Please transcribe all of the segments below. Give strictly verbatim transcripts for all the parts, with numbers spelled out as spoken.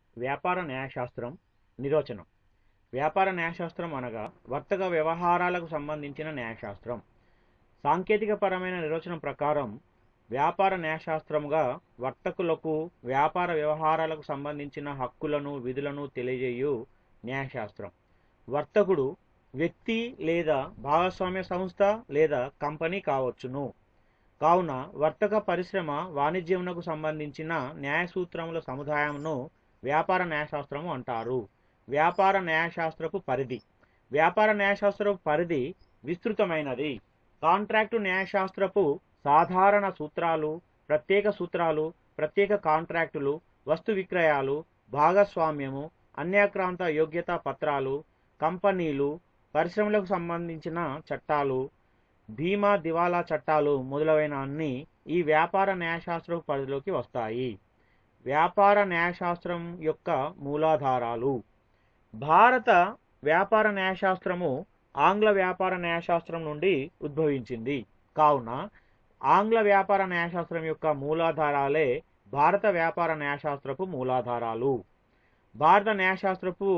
వ్యాపార న్యాయశాస్త్రం నిర్వచనం. వ్యాపార న్యాయశాస్త్రం అనగా వర్తక వ్యవహారాలకు సంబంధించిన న్యాయశాస్త్రం. సాంకేతికపరమైన నిర్వచనం ప్రకారం వ్యాపార న్యాయశాస్త్రముగా వర్తకులకు వ్యాపార వ్యవహారాలకు సంబంధించిన హక్కులను విధులను తెలియజేయు న్యాయశాస్త్రం. వర్తకుడు వ్యక్తి లేదా భాగస్వామ్య సంస్థ లేదా కంపెనీ కావచ్చును. కావున వర్తక పరిశ్రమ వాణిజ్యమునకు సంబంధించిన న్యాయ సూత్రముల సముదాయమును వ్యాపార న్యాయశాస్త్రము అంటారు. వ్యాపార న్యాయశాస్త్రపు పరిధి. వ్యాపార న్యాయశాస్త్రపు పరిధి విస్తృతమైనది. కాంట్రాక్టు న్యాయశాస్త్రపు సాధారణ సూత్రాలు, ప్రత్యేక సూత్రాలు, ప్రత్యేక కాంట్రాక్టులు, వస్తు విక్రయాలు, భాగస్వామ్యము, అన్యాక్రాంత యోగ్యతా పత్రాలు, కంపెనీలు, పరిశ్రమలకు సంబంధించిన చట్టాలు, బీమా దివాలా చట్టాలు మొదలైన అన్ని ఈ వ్యాపార న్యాయశాస్త్రపు పరిధిలోకి వస్తాయి. వ్యాపార న్యాయశాస్త్రం యొక్క మూలాధారాలు. భారత వ్యాపార న్యాయశాస్త్రము ఆంగ్ల వ్యాపార న్యాయశాస్త్రం నుండి ఉద్భవించింది. కావున ఆంగ్ల వ్యాపార న్యాయశాస్త్రం యొక్క మూలాధారాలే భారత వ్యాపార న్యాయశాస్త్రపు మూలాధారాలు. భారత న్యాయశాస్త్రపు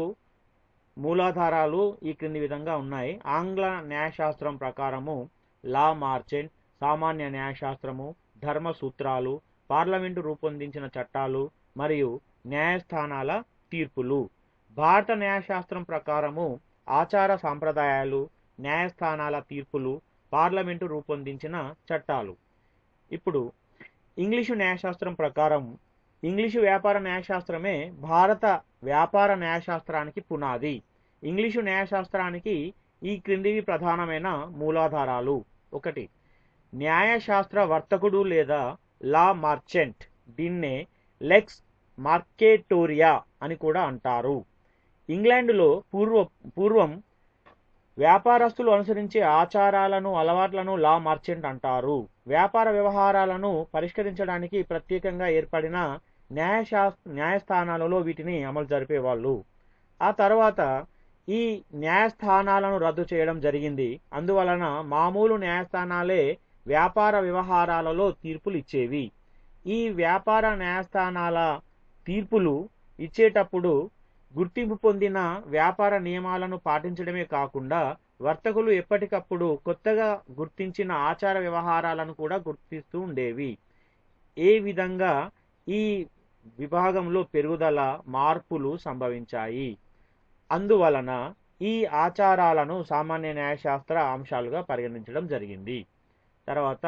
మూలాధారాలు ఈ క్రింది విధంగా ఉన్నాయి. ఆంగ్ల న్యాయశాస్త్రం ప్రకారము లా మార్చెంట్, సామాన్య న్యాయశాస్త్రము, ధర్మ సూత్రాలు, పార్లమెంటు రూపొందించిన చట్టాలు మరియు న్యాయస్థానాల తీర్పులు. భారత న్యాయశాస్త్రం ప్రకారము ఆచార సాంప్రదాయాలు, న్యాయస్థానాల తీర్పులు, పార్లమెంటు రూపొందించిన చట్టాలు. ఇప్పుడు ఇంగ్లీషు న్యాయశాస్త్రం ప్రకారం ఇంగ్లీషు వ్యాపార న్యాయశాస్త్రమే భారత వ్యాపార న్యాయశాస్త్రానికి పునాది. ఇంగ్లీషు న్యాయశాస్త్రానికి ఈ క్రిందివి ప్రధానమైన మూలాధారాలు. ఒకటి, న్యాయశాస్త్ర వర్తకుడు లేదా లా మార్చెంట్. దీన్నే లెక్స్ మార్కెటోరియా అని కూడా అంటారు. ఇంగ్లాండులో పూర్వ పూర్వం వ్యాపారస్తులు అనుసరించే ఆచారాలను, అలవాట్లను లా మార్చెంట్ అంటారు. వ్యాపార వ్యవహారాలను పరిష్కరించడానికి ప్రత్యేకంగా ఏర్పడిన న్యాయశాస్త్ర న్యాయస్థానాలలో వీటిని అమలు జరిపేవాళ్ళు. ఆ తర్వాత ఈ న్యాయస్థానాలను రద్దు చేయడం జరిగింది. అందువలన మామూలు న్యాయస్థానాలే వ్యాపార వ్యవహారాలలో తీర్పులు ఇచ్చేవి. ఈ వ్యాపార న్యాయస్థానాల తీర్పులు ఇచ్చేటప్పుడు గుర్తింపు పొందిన వ్యాపార నియమాలను పాటించడమే కాకుండా వర్తకులు ఎప్పటికప్పుడు కొత్తగా గుర్తించిన ఆచార వ్యవహారాలను కూడా గుర్తిస్తూ ఉండేవి. ఏ విధంగా ఈ విభాగంలో పెరుగుదల, మార్పులు సంభవించాయి. అందువలన ఈ ఆచారాలను సామాన్య న్యాయశాస్త్ర అంశాలుగా పరిగణించడం జరిగింది. తర్వాత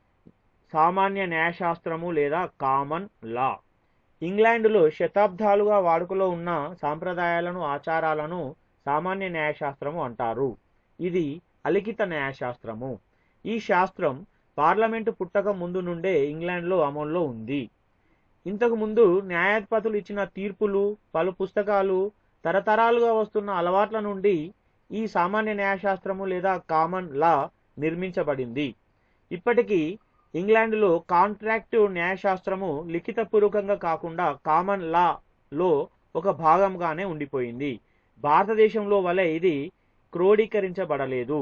సామాన్య న్యాయశాస్త్రము లేదా కామన్ లా. ఇంగ్లాండులో శతాబ్దాలుగా వాడుకలో ఉన్న సాంప్రదాయాలను, ఆచారాలను సామాన్య న్యాయశాస్త్రము అంటారు. ఇది అలిఖిత న్యాయశాస్త్రము. ఈ శాస్త్రం పార్లమెంటు పుట్టక ముందు నుండే ఇంగ్లాండ్లో అమల్లో ఉంది. ఇంతకు ముందు న్యాయాధిపతులు ఇచ్చిన తీర్పులు, పలు పుస్తకాలు, తరతరాలుగా వస్తున్న అలవాట్ల నుండి ఈ సామాన్య న్యాయశాస్త్రము లేదా కామన్ లా నిర్మించబడింది. ఇప్పటికీ ఇంగ్లాండులో కాంట్రాక్టు న్యాయశాస్త్రము లిఖితపూర్వకంగా కాకుండా కామన్ లాలో ఒక భాగంగానే ఉండిపోయింది. భారతదేశంలో వలె ఇది క్రోడీకరించబడలేదు.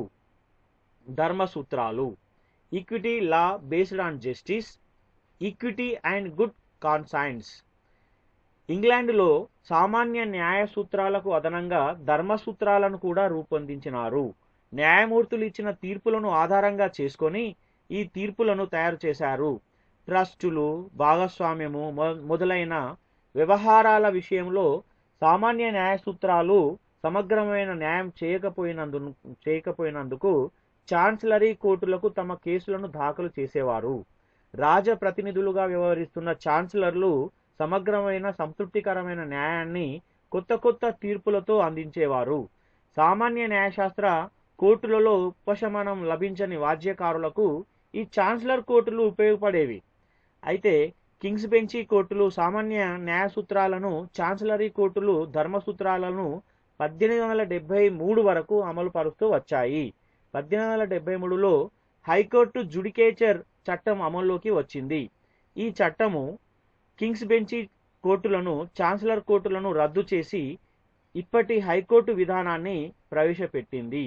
ధర్మ సూత్రాలు. Equity law based on justice, equity and good conscience. ఇంగ్లాండులో సామాన్య న్యాయ సూత్రాలకు అదనంగా ధర్మ సూత్రాలను కూడా రూపొందించినారు. న్యాయమూర్తులు ఇచ్చిన తీర్పులను ఆధారంగా చేసుకొని ఈ తీర్పులను తయారు చేశారు. ట్రస్టులు, భాగస్వామ్యము మొదలైన వ్యవహారాల విషయంలో సామాన్య న్యాయ సూత్రాలు సమగ్రమైన న్యాయం చేయకపోయినందు చేయకపోయినందుకు ఛాన్సలరీ కోర్టులకు తమ కేసులను దాఖలు చేసేవారు. రాజప్రతినిధులుగా వ్యవహరిస్తున్న ఛాన్సలర్లు సమగ్రమైన, సంతృప్తికరమైన న్యాయాన్ని కొత్త కొత్త తీర్పులతో అందించేవారు. సామాన్య న్యాయశాస్త్ర కోర్టులలో ఉపశమనం లభించని వాద్యకారులకు ఈ ఛాన్సలర్ కోర్టులు ఉపయోగపడేవి. అయితే కింగ్స్ బెంచీ కోర్టులు సామాన్య న్యాయ సూత్రాలను, ఛాన్సలరీ కోర్టులు ధర్మసూత్రాలను పద్దెనిమిది వందల డెబ్బై మూడు వరకు అమలు పరుస్తూ వచ్చాయి. పద్దెనిమిది వందల డెబ్బై మూడులో హైకోర్టు జుడికేచర్ చట్టం అమల్లోకి వచ్చింది. ఈ చట్టము కింగ్స్ బెంచీ కోర్టులను, ఛాన్సలర్ కోర్టులను రద్దు చేసి ఇప్పటి హైకోర్టు విధానాన్ని ప్రవేశపెట్టింది.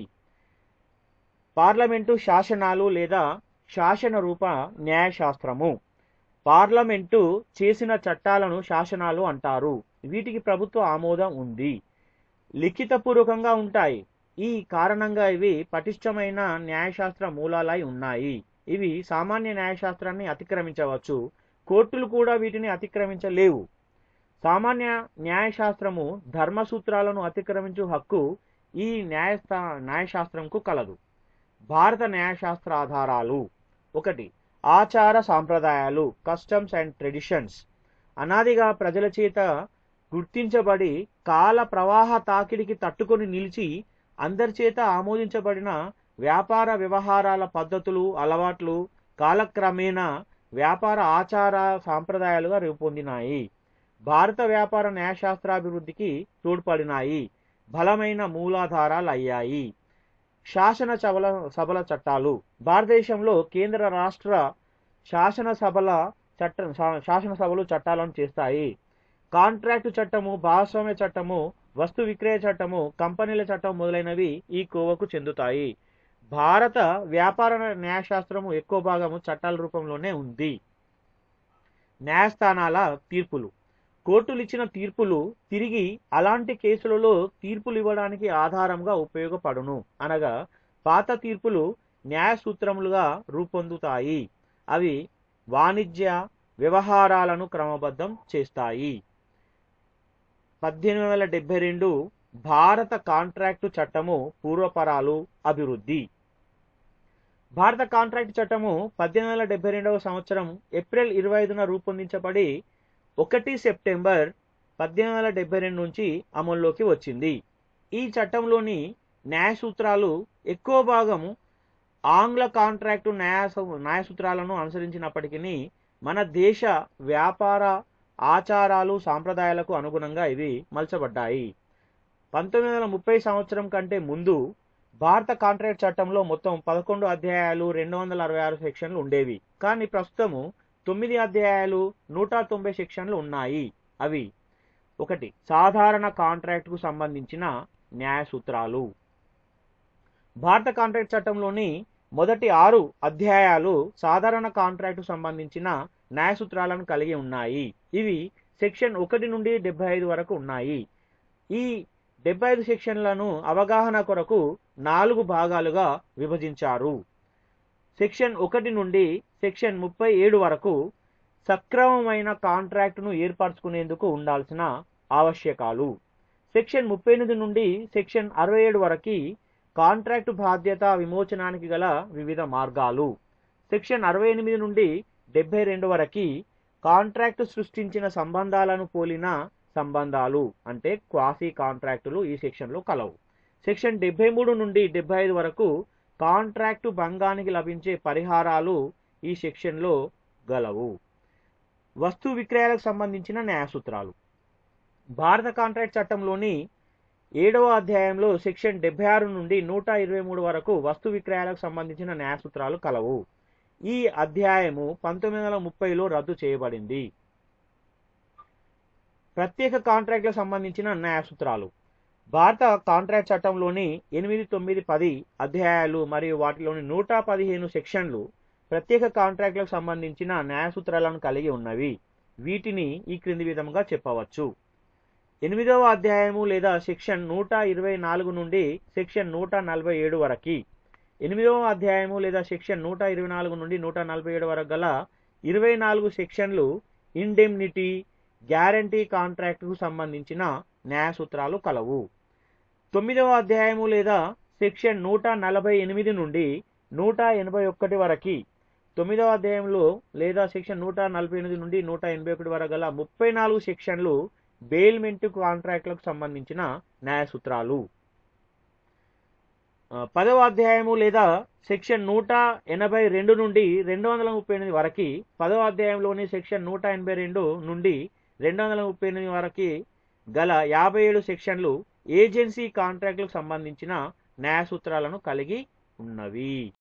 పార్లమెంటు శాసనాలు లేదా శాసన రూప న్యాయశాస్త్రము. పార్లమెంటు చేసిన చట్టాలను శాసనాలు అంటారు. వీటికి ప్రభుత్వ ఆమోదం ఉంది. లిఖితపూర్వకంగా ఉంటాయి. ఈ కారణంగా ఇవి పటిష్టమైన న్యాయశాస్త్ర మూలాలై ఉన్నాయి. ఇవి సామాన్య న్యాయశాస్త్రాన్ని అతిక్రమించవచ్చు. కోర్టులు కూడా వీటిని అతిక్రమించలేవు. సామాన్య న్యాయశాస్త్రము ధర్మసూత్రాలను అతిక్రమించు హక్కు ఈ న్యాయస్థా న్యాయశాస్త్రంకు కలదు. భారత న్యాయశాస్త్ర ఆధారాలు: ఒకటి, ఆచార సాంప్రదాయాలు, కస్టమ్స్ అండ్ ట్రెడిషన్స్. అనాదిగా ప్రజల చేత గుర్తించబడి కాల ప్రవాహ తాకిడికి తట్టుకొని నిలిచి అందరి చేత ఆమోదించబడిన వ్యాపార వ్యవహారాల పద్ధతులు, అలవాట్లు కాలక్రమేణా వ్యాపార ఆచార సాంప్రదాయాలుగా రూపొందినాయి. భారత వ్యాపార న్యాయశాస్త్రాభివృద్ధికి తోడ్పడినాయి. బలమైన మూలాధారాలు అయ్యాయి. శాసన సభల సభల చట్టాలు: భారతదేశంలో కేంద్ర రాష్ట్ర శాసనసభల చట్ట శాసనసభలు చట్టాలను చేస్తాయి. కాంట్రాక్టు చట్టము, భాగస్వామ్య చట్టము, వస్తు విక్రయ చట్టము, కంపెనీల చట్టం మొదలైనవి ఈ కోవకు చెందుతాయి. భారత వ్యాపార న్యాయశాస్త్రము ఎక్కువ భాగము చట్టాల రూపంలోనే ఉంది. న్యాయస్థానాల తీర్పులు: కోర్టులు ఇచ్చిన తీర్పులు తిరిగి అలాంటి కేసులలో తీర్పులు ఇవ్వడానికి ఆధారంగా ఉపయోగపడును. అనగా పాత తీర్పులు న్యాయ సూత్రములుగా రూపొందుతాయి. అవి వాణిజ్య వ్యవహారాలను క్రమబద్ధం చేస్తాయి. పద్దెనిమిది వందల డెబ్బై రెండు భారత కాంట్రాక్టు చట్టము పూర్వపరాలు, అభివృద్ధి. భారత కాంట్రాక్టు చట్టము పద్దెనిమిది వందల డెబ్బై రెండవ సంవత్సరం ఏప్రిల్ ఇరవై ఐదున రూపొందించబడి ఒకటి సెప్టెంబర్ పద్దెనిమిది వందల డెబ్బై రెండు నుంచి అమల్లోకి వచ్చింది. ఈ చట్టంలోని న్యాయ సూత్రాలు ఎక్కువ భాగం ఆంగ్ల కాంట్రాక్టు న్యాయ న్యాయ సూత్రాలను అనుసరించినప్పటికీ మన దేశ వ్యాపార ఆచారాలు సాంప్రదాయాలకు అనుగుణంగా ఇవి మలచబడ్డాయి. పంతొమ్మిది వందల ముప్పై సంవత్సరం కంటే ముందు భారత కాంట్రాక్ట్ చట్టంలో మొత్తం పదకొండు అధ్యాయాలు, రెండు వందల అరవై ఆరు సెక్షన్లు ఉండేవి. కానీ ప్రస్తుతము తొమ్మిది అధ్యాయాలు, నూట తొంభై సెక్షన్లు ఉన్నాయి. అవి: ఒకటి, సాధారణ కాంట్రాక్టుకు సంబంధించిన న్యాయ సూత్రాలు. భారత కాంట్రాక్ట్ చట్టంలోని మొదటి ఆరు అధ్యాయాలు సాధారణ కాంట్రాక్టు సంబంధించిన న్యాయ సూత్రాలను కలిగి ఉన్నాయి. ఇవి సెక్షన్ ఒకటి నుండి డెబ్బై ఐదు వరకు ఉన్నాయి. ఈ డెబ్బై ఐదు సెక్షన్లను అవగాహన కొరకు నాలుగు భాగాలుగా విభజించారు. సెక్షన్ ఒకటి నుండి సెక్షన్ ముప్పై ఏడు వరకు సక్రమమైన కాంట్రాక్టును ఏర్పరచుకునేందుకు ఉండాల్సిన ఆవశ్యకాలు. సెక్షన్ ముప్పై ఎనిమిది నుండి సెక్షన్ అరవై ఏడు వరకు కాంట్రాక్టు బాధ్యత విమోచనానికి గల వివిధ మార్గాలు. సెక్షన్ అరవై ఎనిమిది నుండి డెబ్బై రెండు వరకు కాంట్రాక్టు సృష్టించిన సంబంధాలను పోలిన సంబంధాలు అంటే క్వాసీ కాంట్రాక్టులు ఈ సెక్షన్లో కలవు. సెక్షన్ డెబ్బై మూడు నుండి డెబ్బై ఐదు వరకు కాంట్రాక్టు భంగానికి లభించే పరిహారాలు ఈ సెక్షన్లో గలవు. వస్తు విక్రయాలకు సంబంధించిన న్యాయ సూత్రాలు. భారత కాంట్రాక్ట్ చట్టంలోని ఏడవ అధ్యాయంలో సెక్షన్ డెబ్బై ఆరు నుండి నూట ఇరవై మూడు వరకు వస్తు విక్రయాలకు సంబంధించిన న్యాయ సూత్రాలు కలవు. ఈ అధ్యాయము పంతొమ్మిది వందల ముప్పైలో రద్దు చేయబడింది. ప్రత్యేక కాంట్రాక్టులకు సంబంధించిన న్యాయ సూత్రాలు. భారత కాంట్రాక్ట్ చట్టంలోని ఎనిమిది, తొమ్మిది, పది అధ్యాయాలు మరియు వాటిలోని నూట పదిహేను సెక్షన్లు ప్రత్యేక కాంట్రాక్టులకు సంబంధించిన న్యాయ సూత్రాలను కలిగి ఉన్నవి. వీటిని ఈ క్రింది విధంగా చెప్పవచ్చు. ఎనిమిదవ అధ్యాయము లేదా సెక్షన్ నూట ఇరవై నాలుగు నుండి సెక్షన్ నూట నలభై ఏడు వరకు, ఎనిమిదవ అధ్యాయము లేదా సెక్షన్ నూట ఇరవై నాలుగు నుండి నూట నలభై ఏడు వరకు గల ఇరవై నాలుగు సెక్షన్లు ఇండెమ్నిటీ, గ్యారంటీ కాంట్రాక్టుకు సంబంధించిన న్యాయ సూత్రాలు కలవు. తొమ్మిదవ అధ్యాయము లేదా సెక్షన్ నూట నలభై ఎనిమిది నుండి నూట ఎనభై ఒకటి వరకు, తొమ్మిదవ అధ్యాయంలో లేదా సెక్షన్ నూట నలభై ఎనిమిది నుండి నూట ఎనభై ఒకటి వరకు గల ముప్పై నాలుగు సెక్షన్లు బెయిల్మెంట్ కాంట్రాక్టులకు సంబంధించిన న్యాయ సూత్రాలు. పదవ అధ్యాయము లేదా సెక్షన్ నూట ఎనభై రెండు నుండి రెండు వందల ముప్పై ఎనిమిది వరకు, పదవ అధ్యాయంలోని సెక్షన్ నూట ఎనభై రెండు నుండి రెండు వందల ముప్పై ఎనిమిది వరకు గల యాభై ఏడు సెక్షన్లు ఏజెన్సీ కాంట్రాక్టులకు సంబంధించిన న్యాయ సూత్రాలను కలిగి ఉన్నవి.